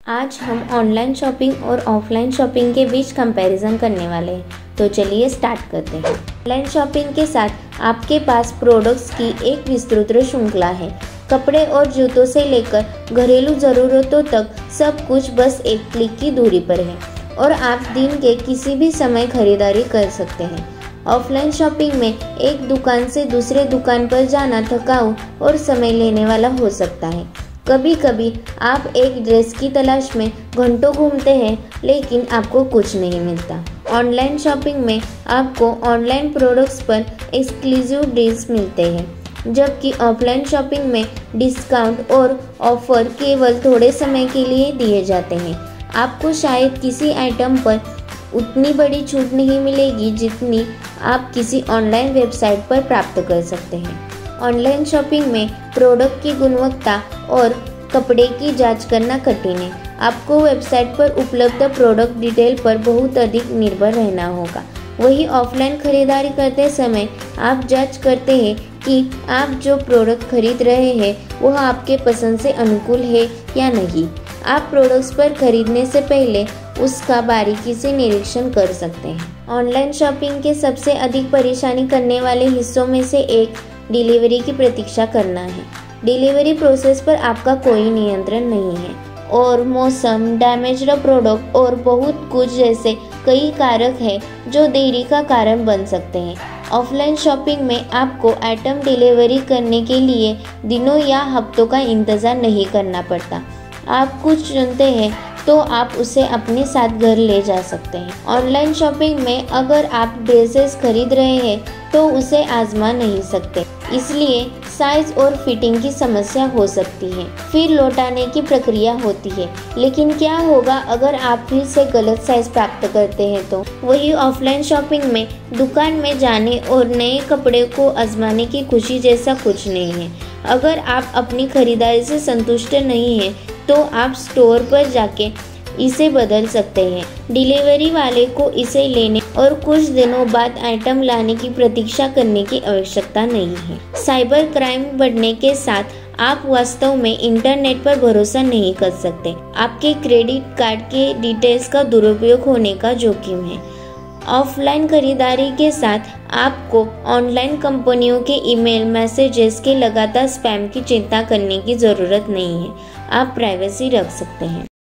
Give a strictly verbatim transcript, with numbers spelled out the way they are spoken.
आज हम online shopping और ऑफलाइन शॉपिंग के बीच कंपैरिजन करने वाले हैं, तो चलिए स्टार्ट करते हैं। ऑनलाइन शॉपिंग के साथ आपके पास प्रोडक्ट्स की एक विस्तृत श्रृंखला है। कपड़े और जूतों से लेकर घरेलू ज़रूरतों तक सब कुछ बस एक क्लिक की दूरी पर है और आप दिन के किसी भी समय खरीदारी कर सकते हैं। ऑफलाइन शॉपिंग में एक दुकान से दूसरे दुकान पर जाना थकाऊ और समय लेने वाला हो सकता है। कभी कभी आप एक ड्रेस की तलाश में घंटों घूमते हैं लेकिन आपको कुछ नहीं मिलता। ऑनलाइन शॉपिंग में आपको ऑनलाइन प्रोडक्ट्स पर एक्सक्लूसिव डील्स मिलते हैं, जबकि ऑफलाइन शॉपिंग में डिस्काउंट और ऑफर केवल थोड़े समय के लिए दिए जाते हैं। आपको शायद किसी आइटम पर उतनी बड़ी छूट नहीं मिलेगी जितनी आप किसी ऑनलाइन वेबसाइट पर प्राप्त कर सकते हैं। ऑनलाइन शॉपिंग में प्रोडक्ट की गुणवत्ता और कपड़े की जांच करना कठिन है। आपको वेबसाइट पर उपलब्ध प्रोडक्ट डिटेल पर बहुत अधिक निर्भर रहना होगा। वहीं ऑफलाइन खरीदारी करते समय आप जांच करते हैं कि आप जो प्रोडक्ट खरीद रहे हैं वह आपके पसंद से अनुकूल है या नहीं। आप प्रोडक्ट्स पर खरीदने से पहले उसका बारीकी से निरीक्षण कर सकते हैं। ऑनलाइन शॉपिंग के सबसे अधिक परेशानी करने वाले हिस्सों में से एक डिलीवरी की प्रतीक्षा करना है। डिलीवरी प्रोसेस पर आपका कोई नियंत्रण नहीं है और मौसम, डैमेज्ड प्रोडक्ट और बहुत कुछ जैसे कई कारक हैं जो देरी का कारण बन सकते हैं। ऑफलाइन शॉपिंग में आपको आइटम डिलीवरी करने के लिए दिनों या हफ्तों का इंतज़ार नहीं करना पड़ता। आप कुछ चुनते हैं तो आप उसे अपने साथ घर ले जा सकते हैं। ऑनलाइन शॉपिंग में अगर आप ड्रेसेस खरीद रहे हैं तो उसे आजमा नहीं सकते, इसलिए साइज और फिटिंग की समस्या हो सकती है। फिर लौटाने की प्रक्रिया होती है। लेकिन क्या होगा अगर आप फिर से गलत साइज प्राप्त करते हैं तो? वही ऑफलाइन शॉपिंग में दुकान में जाने और नए कपड़े को आजमाने की खुशी जैसा कुछ नहीं है। अगर आप अपनी खरीदारी से संतुष्ट नहीं हैं तो आप स्टोर पर जाके इसे बदल सकते हैं। डिलीवरी वाले को इसे लेने और कुछ दिनों बाद आइटम लाने की प्रतीक्षा करने की आवश्यकता नहीं है। साइबर क्राइम बढ़ने के साथ आप वास्तव में इंटरनेट पर भरोसा नहीं कर सकते। आपके क्रेडिट कार्ड के डिटेल्स का दुरुपयोग होने का जोखिम है। ऑफलाइन खरीदारी के साथ आपको ऑनलाइन कंपनियों के ईमेल मैसेजेस के लगातार स्पैम की चिंता करने की ज़रूरत नहीं है। आप प्राइवेसी रख सकते हैं।